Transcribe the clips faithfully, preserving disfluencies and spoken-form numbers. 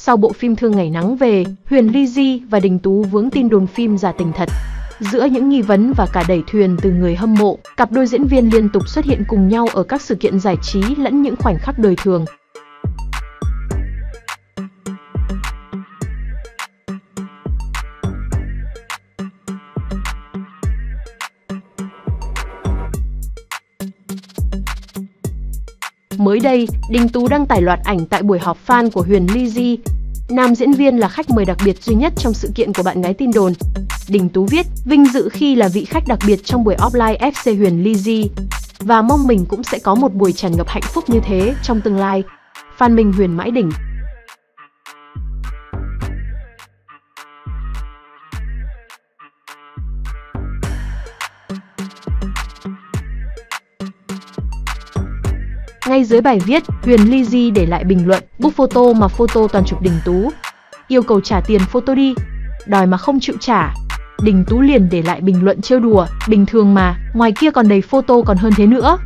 Sau bộ phim Thương Ngày Nắng Về, Huyền Ly Di và Đình Tú vướng tin đồn phim giả tình thật. Giữa những nghi vấn và cả đẩy thuyền từ người hâm mộ, cặp đôi diễn viên liên tục xuất hiện cùng nhau ở các sự kiện giải trí lẫn những khoảnh khắc đời thường. Mới đây, Đình Tú đăng tải loạt ảnh tại buổi họp fan của Huyền Ly Di. Nam diễn viên là khách mời đặc biệt duy nhất trong sự kiện của bạn gái tin đồn. Đình Tú viết, vinh dự khi là vị khách đặc biệt trong buổi offline ép xê Huyền Ly Di và mong mình cũng sẽ có một buổi tràn ngập hạnh phúc như thế trong tương lai. Phan Minh Huyền mãi đỉnh. Ngay dưới bài viết, Huyền Ly Di để lại bình luận, book photo mà photo toàn chụp Đình Tú. Yêu cầu trả tiền photo đi. Đòi mà không chịu trả. Đình Tú liền để lại bình luận trêu đùa, bình thường mà, ngoài kia còn đầy photo còn hơn thế nữa.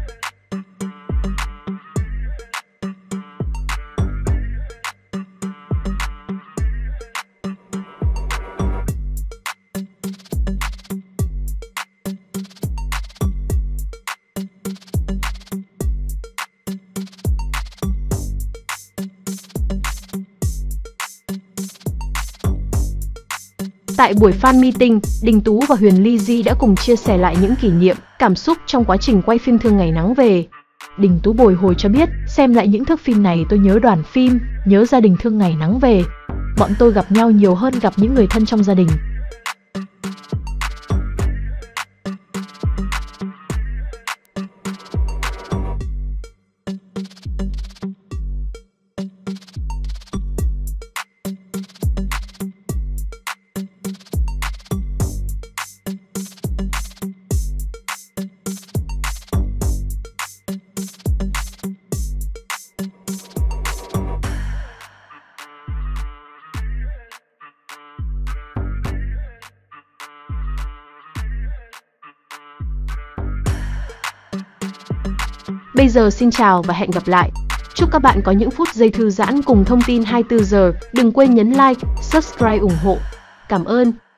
Tại buổi fan meeting, Đình Tú và Huyền Ly Di đã cùng chia sẻ lại những kỷ niệm, cảm xúc trong quá trình quay phim Thương Ngày Nắng Về. Đình Tú bồi hồi cho biết, xem lại những thước phim này tôi nhớ đoàn phim, nhớ gia đình Thương Ngày Nắng Về. Bọn tôi gặp nhau nhiều hơn gặp những người thân trong gia đình. Bây giờ xin chào và hẹn gặp lại. Chúc các bạn có những phút giây thư giãn cùng thông tin hai mươi tư giờ. Đừng quên nhấn like, subscribe ủng hộ. Cảm ơn.